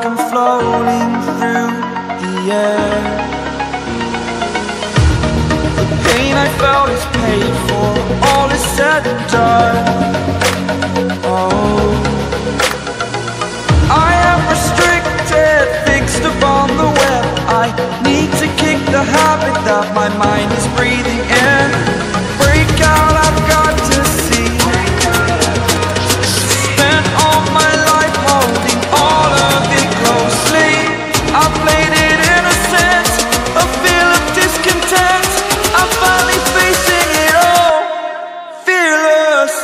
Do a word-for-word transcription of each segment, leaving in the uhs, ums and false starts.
like I'm floating through the air. The pain I felt is paid for, all is said and done. Oh, I am restricted, fixed upon the web. I need to kick the habit that my mind is breathing in. Break out, I've got to see. Spent all my life holding all of it closely. I played it innocent, a feel of discontent. I'm finally facing it all, fearless.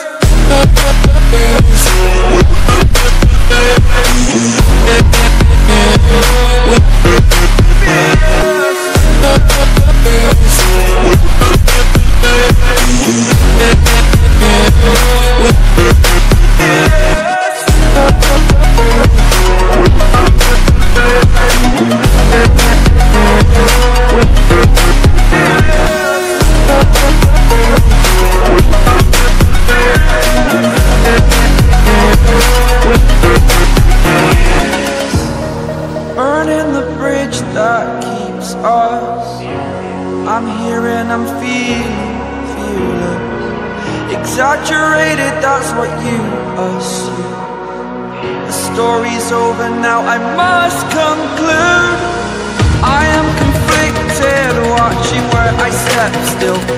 Burning the bridge that keeps us. I'm here and I'm feeling fearless. Exaggerated, that's what you assume. The story's over now, I must conclude. I am conflicted, watching where I step still.